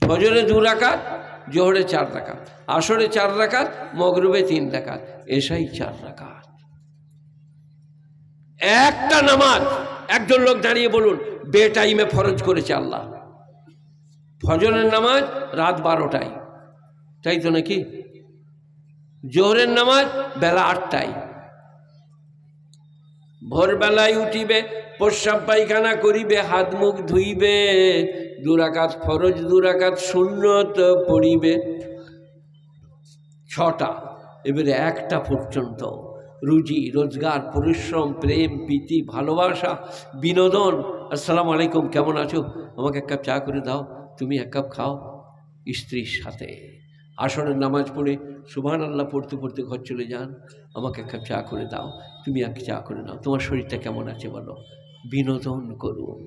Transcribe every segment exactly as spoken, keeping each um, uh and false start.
ফজরে দু রাকাত, জোহরে চার রাকাত, আসরে চার রাকাত, মাগরিবে তিন রাকাত, এশাই চার রাকাত। একটা নামাজ একজন লোক দাঁড়িয়ে বলুন বে টাইমে ফরজ করেছে আল্লাহ। ফজরের নামাজ রাত বারোটায়, তাই তো নাকি? জোহরের নামাজ বেলা আটটায়। ভোরবেলায় উঠিবে, প্রস্রাব পায়খানা করিবে, হাত মুখ ধুইবে, দুরাকাত ফরজ দুরাকাত সুন্নত পড়িবে, ছটা। এবারে একটা পর্যন্ত রুজি রোজগার, পরিশ্রম, প্রেম, প্রীতি, ভালোবাসা, বিনোদন। আসসালামু আলাইকুম, কেমন আছো? আমাকে এক কাপ চা করে দাও, তুমি এক কাপ খাও। স্ত্রীর সাথে আসরের নামাজ পড়ে সুবহানাল্লাহ পড়তে পড়তে ঘর চলে যান, আমাকে এক কাপ চা করে দাও, তুমি এক চা করে নাও, তোমার শরীরটা কেমন আছে বলো, বিনোদন করুন।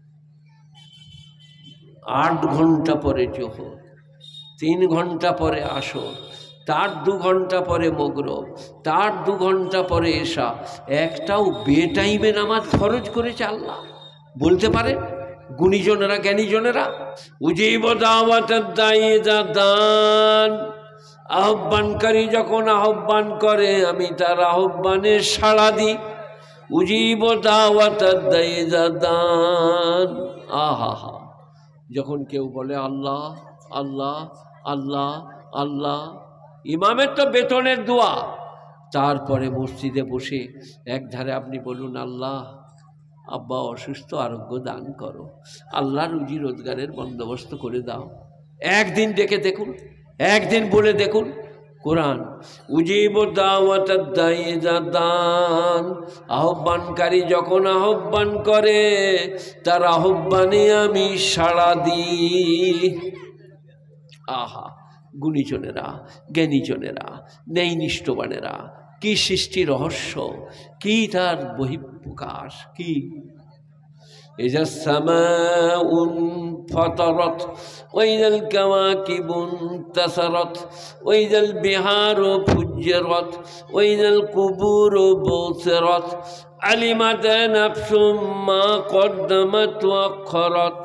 আট ঘন্টা পরে জোহর, তিন ঘন্টা পরে আসর, তার দু ঘন্টা পরে মাগরিব, তার দু ঘন্টা পরে এশা। একটাও বে টাইমে নামাজ ফরজ করেছে আল্লাহ, বলতে পারে গুণীজনেরা, জ্ঞানীজনেরা? উজিব দাওয়াতাদ দাঈ ইযা দান, আহ্বানকারী যখন আহ্বান করে আমি তার আহ্বানে সাড়া দিই। উজিব দাওয়াতাদ দাঈ ইযা দান। আহা হা, যখন কেউ বলে আল্লাহ আল্লাহ আল্লাহ আল্লাহ, ইমামের তো বেতনের দোয়া, তারপরে মসজিদে বসে এক ধারে আপনি বলুন আল্লাহ আব্বা অসুস্থ, আরোগ্য দান করো, আল্লাহ রুজি রোজগারের বন্দোবস্ত করে দাও। একদিন ডেকে দেখুন, একদিন বলে দেখুন। কোরআন উজিব দাওয়াতাদ দাঈ ইযা দান, আহ্বানকারী যখন আহ্বান করে তার আহ্বানে আমি সাড়া দিই। আহা, গুণীজনেরা, জ্ঞানীজনেরা, ন্যায়নিষ্ঠবানেরা, কি সৃষ্টি রহস্য, কি তার বহিঃপ্রকাশ, কি! ইযা সামাউন ফাতারাত ওয়া ইযাল কাওয়াকিবুন তাসারাত ওয়া ইযাল বিহারু ফুজ্জিরাত ওয়া ইযাল কুবুরু বুসিরাত আলিমাত নাফসুম মা কদ্দামাত ওয়া আখখারাত।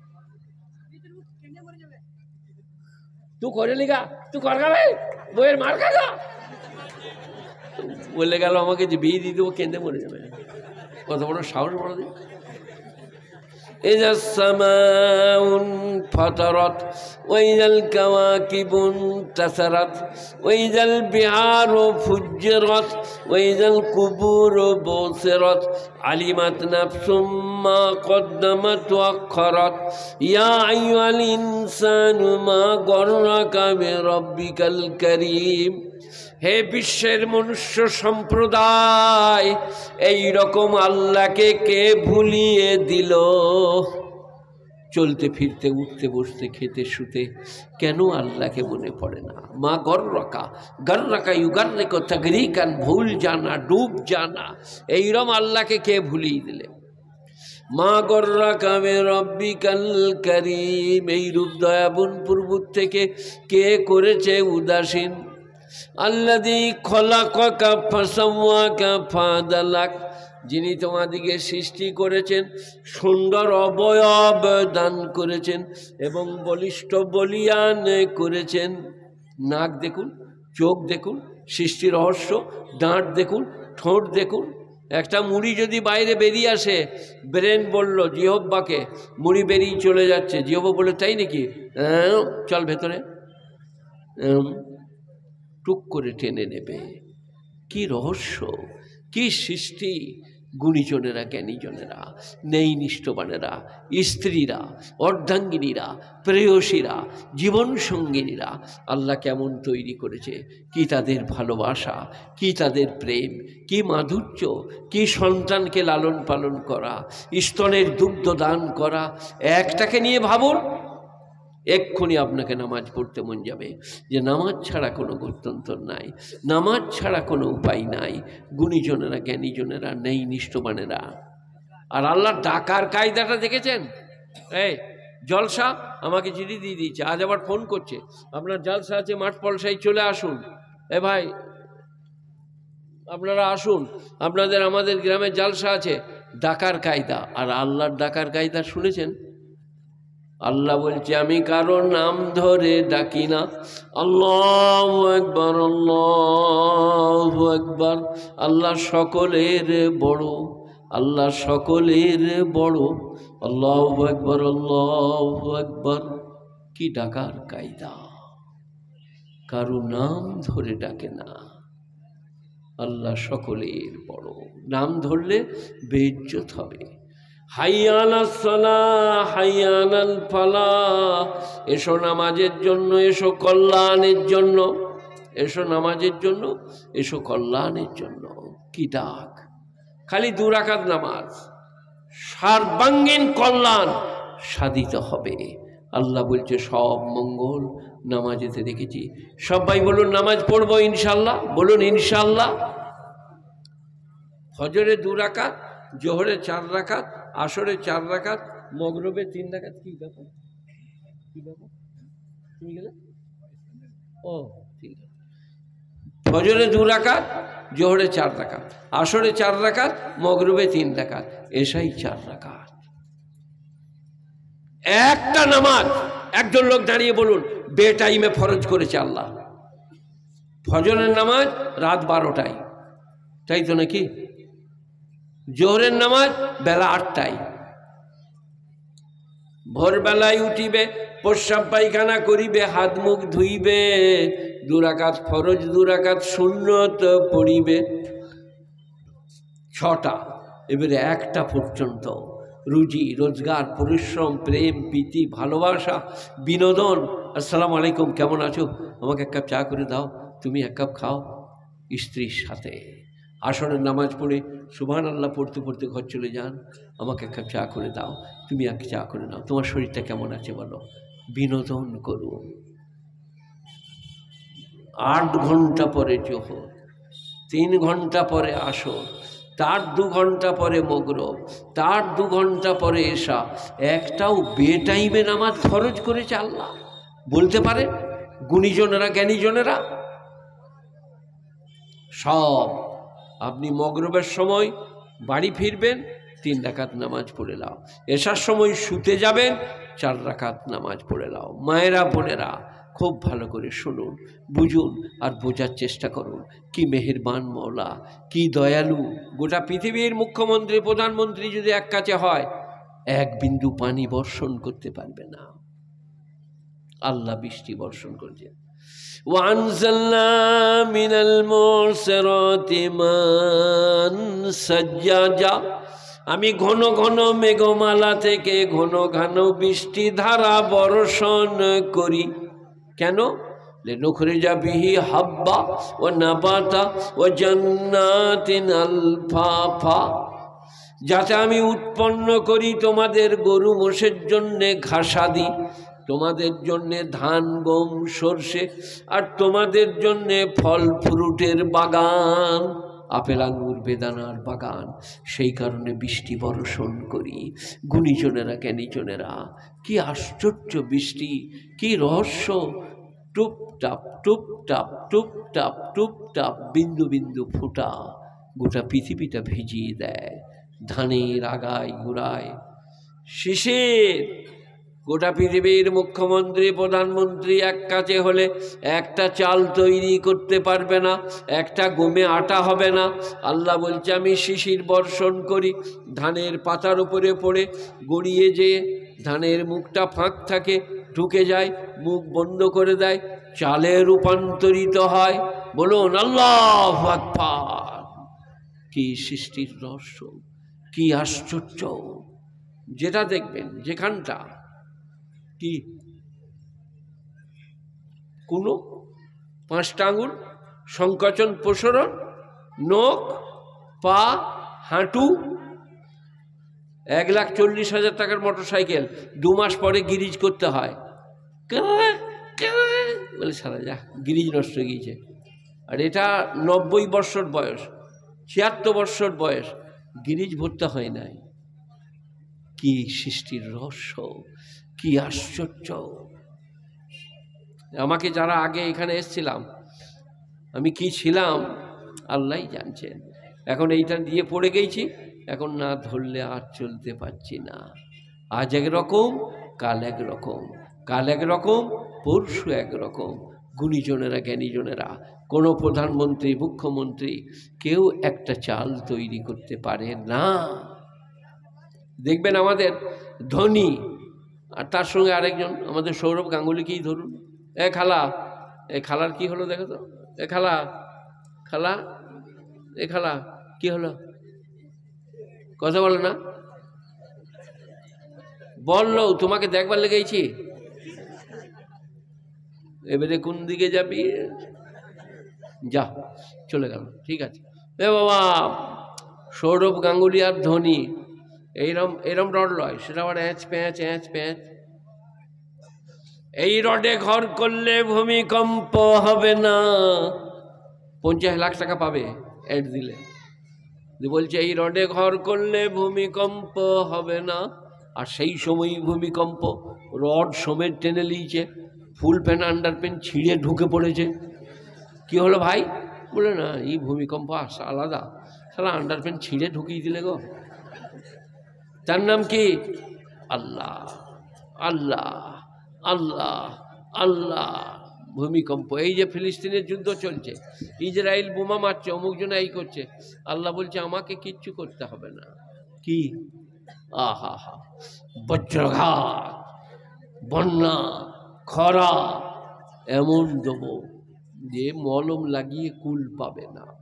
तू করে লিগা, তুই কর গাবে বইয়ের মার খাগা বলে গেল আমাকে যে বিয়ে দিয়ে দেবো, কেঁদে মরে যাবে। কত বড় সাহস বড় দিন। ইযা সামাউন ফাতারাত ওয়া ইযাল কাওয়াকিবুন তাসারাত ওয়া ইযাল বিহারু ফুজ্জিরাত ওয়া ইযাল কুবুরু বুসিরাত আলিমাত নাফসুম মা কদ্দামাত ওয়া আখখারাত ইয়া আইয়ুহাল ইনসানু মা গররাকা বিরাব্বিকাল কারীম। হে বিশ্বের মনুষ্য সম্প্রদায়, এই রকম আল্লাহকে কে ভুলিয়ে দিল? চলতে ফিরতে, উঠতে বসতে, খেতে শুতে কেন আল্লাহকে মনে পড়ে না? মা গররাকা, গররাকা ইউগাররিকু তাগরিকান, ভুল জানা, ডুব জানা, এইরকম আল্লাহকে কে ভুলিয়ে দিলে? মা গররাকা বিরাব্বিকাল কারীম, এই রূপ দয়াবন পূর্বত থেকে কে করেছে উদাসীন? আল্লাযী খলাকাকা ফাসাওয়াকা ফাআদালাক, যিনি তোমাদিকে সৃষ্টি করেছেন, সুন্দর অবয়ব দান করেছেন এবং বলিষ্ঠ বলিয়ান করেছেন। নাক দেখুন, চোখ দেখুন, সৃষ্টি রহস্য, দাঁত দেখুন, ঠোঁট দেখুন। একটা মুড়ি যদি বাইরে বেরিয়ে আসে, ব্রেন বলল জিহ্বাকে মুড়ি বেরিয়ে চলে যাচ্ছে, জিহ্বা বলে তাই নাকি, চল ভেতরে, টুক করে টেনে নেবে। কি রহস্য, কি সৃষ্টি! গুণীজনেরা, জ্ঞানীজনেরা, ন্যায়নিষ্ঠবানেরা, স্ত্রীরা, অর্ধাঙ্গিনীরা, প্রেয়সীরা, জীবনসঙ্গিনীরা আল্লাহ কেমন তৈরি করেছে! কি তাদের ভালোবাসা, কি তাদের প্রেম, কি মাধুর্য, কি সন্তানকে লালন পালন করা, স্তনের দুগ্ধ দান করা। একটাকে নিয়ে ভাবুন, এক্ষুনি আপনাকে নামাজ পড়তে মন যাবে, যে নামাজ ছাড়া কোনো গত্যন্তর নাই, নামাজ ছাড়া কোনো উপায় নাই। গুণীজনেরা, জ্ঞানীজনেরা, ন্যায়নিষ্ঠবানেরা। আর আল্লাহ ডাকার কায়দাটা দেখেছেন? এই জলসা আমাকে চিঠি দিয়ে দিয়েছে, আজ আবার ফোন করছে, আপনার জলসা আছে মাঠ পলসায়, চলে আসুন। এ ভাই আপনারা আসুন, আপনাদের আমাদের গ্রামে জলসা আছে। ডাকার কায়দা। আর আল্লাহর ডাকার কায়দা শুনেছেন? আল্লাহ বলছে আমি কারো নাম ধরে ডাকি না। আল্লাহু আকবার, আল্লাহু আকবার। আল্লাহ সকলের বড়, আল্লাহ সকলের বড়। আল্লাহু আকবার, আল্লাহু আকবার। কি ডাকার কায়দা! কারো নাম ধরে ডাকে না। আল্লাহ সকলের বড়, নাম ধরলে বেইজ্জত হবে। হাইয়া আলাস সালাহ, হাইয়া আলাল ফালাহ। এসো নামাজের জন্য, এসো কল্যাণের জন্য, এসো নামাজের জন্য, এসো কল্যাণের জন্য। কি ডাক! খালি দু রাকাত নামাজ, সর্বাঙ্গীন কল্যাণ সাধিত হবে। আল্লাহ বলছে সব মঙ্গল নামাজেতে দেখেছি। সবাই বলুন নামাজ পড়বো ইনশাল্লাহ, বলুন ইনশাল্লাহ। ফজরে দু রাকাত, জোহরে চার রাকাত, আসরে চার রাকাত, মগরবে তিন রাকাত। কি ব্যাপার, কি ব্যাপার, তুমি গেলে? ও ঠিক আছে। ফজরে দু রাকাত, জোহরে চার রাকাত, আসরে চার রাকাত, মগরবে তিন রাকাত, এশাই চার রাকাত। একটা নামাজ একজন লোক দাঁড়িয়ে বলুন বে টাইমে ফরজ করেছে আল্লাহ। ফজরের নামাজ রাত বারোটায়, তাই তো নাকি? জোহরের নামাজ বেলা আটটায়। ভোরবেলায় উঠিবে, প্রস্রাব পায়খানা করিবে, হাত মুখ ধুইবে, দুরাকাত ফরজ, দুরাকাত সুন্নত পড়িবে। ছটা। এবারে একটা পর্যন্ত রুজি রোজগার, পরিশ্রম, প্রেম, প্রীতি, ভালোবাসা, বিনোদন। আসসালামু আলাইকুম, কেমন আছো? আমাকে এক কাপ চা করে দাও, তুমি এক কাপ খাও। স্ত্রীর সাথে আসরের নামাজ পড়ে সুবহানাল্লাহ পড়তে পড়তে ঘর চলে যান, আমাকে এক কাপ চা করে দাও, তুমি এক চা করে নাও, তোমার শরীরটা কেমন আছে বলো। বিনোদন করুন। আট ঘন্টা পরে জোহর, তিন ঘন্টা পরে আসর, তার দু ঘন্টা পরে মগরব, তার দু ঘন্টা পরে এশা। একটাও বে টাইমে নামাজ ফরজ করেছে আল্লাহ। বলতে পারে গুণীজনেরা, জ্ঞানীজনেরা? সব। আপনি মগরবের সময় বাড়ি ফিরবেন, তিন রাকাত নামাজ পড়ে নাও। এশার সময় শুতে যাবেন, চার রাকাত নামাজ পড়ে নাও। মায়েরা, বোনেরা, খুব ভালো করে শুনুন, বুঝুন আর বোঝার চেষ্টা করুন। কি মেহেরবান মওলা, কি দয়ালু। গোটা পৃথিবীর মুখ্যমন্ত্রী, প্রধানমন্ত্রী যদি এক কাছে হয়, এক বিন্দু পানি বর্ষণ করতে পারবে না। আল্লাহ বৃষ্টি বর্ষণ করছেন। وأنزلنا من المعصرات ماء ثجاجا। আমি ঘন ঘন মেঘমালা থেকে ঘন ঘন বৃষ্টি ধারা বর্ষণ করি। কেন? লিনুখরিজা বিহি হাব্বা ওয়া নাবাতা ওয়া জান্নাতিন আলফাফা। যাতে আমি উৎপন্ন করি তোমাদের গরু মোষের জন্যে ঘাসাদি, তোমাদের জন্যে ধান, গম, সর্ষে, আর তোমাদের জন্যে ফল ফ্রুটের বাগান, আপেল, আঙুর, বেদানার বাগান। সেই কারণে বৃষ্টি বর্ষণ করি। গুণীজনেরা, জ্ঞানীজনেরা, কি আশ্চর্য বৃষ্টি, কি রহস্য! টুপটাপ টুপটাপ টুপটাপ টুপটাপ বিন্দু বিন্দু ফোঁটা গোটা পৃথিবীটা ভিজিয়ে দেয়। ধানের আগায় গোড়ায় শিশির। গোটা পৃথিবীর মুখ্যমন্ত্রী, প্রধানমন্ত্রী এক কাছে হলে একটা চাল তৈরি করতে পারবে না, একটা গমে আটা হবে না। আল্লাহ বলছে আমি শিশির বর্ষণ করি, ধানের পাতার উপরে পড়ে গড়িয়ে যেয়ে ধানের মুখটা ফাঁক থাকে, ঢুকে যায়, মুখ বন্ধ করে দেয়, চালে রূপান্তরিত হয়। বলুন আল্লাহু আকবার। কি সৃষ্টির রহস্য, কি আশ্চর্য! যেটা দেখবেন, যেখানটা কি কোনো পাঁচটা আঙুল, সংকোচন, প্রসারণ, নখ, পা, হাঁটু, এক লাখ চল্লিশ হাজার টাকার মোটর সাইকেল দু মাস পরে গিরিজ করতে হয়। বলে সারা যা, গিরিজ নষ্ট হয়ে গিয়েছে। আর এটা নব্বই বৎসর বয়স, ছিয়াত্তর বৎসর বয়স, গিরিজ ভরতে হয় নাই। কি সৃষ্টির রহস্য, কি আশ্চর্য! আমাকে যারা আগে এখানে এসছিলাম, আমি কি ছিলাম আল্লাহই জানছেন। এখন এইটা দিয়ে পড়ে গেছি, এখন না ধরলে আর চলতে পারছি না। আজ একরকম, কাল এক রকম, কাল এক রকম, পরশু এক রকম। গুণীজনেরা, জ্ঞানীজনেরা, কোনো প্রধানমন্ত্রী, মুখ্যমন্ত্রী কেউ একটা চাল তৈরি করতে পারে না। দেখবেন আমাদের ধোনি আর তার সঙ্গে আরেকজন আমাদের সৌরভ গাঙ্গুলিকেই ধরুন। এ খালা, এ খালার কি হলো দেখো তো, এ খালা, খালা, এ খালা কি হলো, কথা বলো না? বললো তোমাকে দেখবার লেগেছি, এবারে কোন দিকে যাবি, যা, চলে গেল, ঠিক আছে। এ বাবা, সৌরভ গাঙ্গুলি আর ধোনি এইরম এরম রড লয়, সেটা আবার অ্যাঁচ প্যাঁচ অ্যাঁচ প্যাঁচ। এই রডে ঘর করলে ভূমিকম্প হবে না, পঞ্চাশ লাখ টাকা পাবে অ্যাড দিলে। বলছে এই রডে ঘর করলে ভূমিকম্প হবে না, আর সেই সময়ই ভূমিকম্প। রড সমেত টেনে নিয়েছে, ফুল প্যান্ট আন্ডার প্যান্ট ছিঁড়ে ঢুকে পড়েছে। কি হলো ভাই? বলে না, এই ভূমিকম্প আসা আলাদা, সালা আন্ডার প্যান্ট ছিঁড়ে ঢুকিয়ে দিলে গো। তার নাম কি? আল্লাহ, আল্লাহ, আল্লাহ, আল্লাহ। ভূমিকম্প। এই যে ফিলিস্তিনের যুদ্ধ চলছে, ইসরায়েল বোমা মারছে, অমুক জন এই করছে, আল্লাহ বলছে আমাকে কিচ্ছু করতে হবে না। কি? আহা হা, বজ্রঘাত, বন্যা, খরা এমন দেব যে মলম লাগিয়ে কুল পাবে না।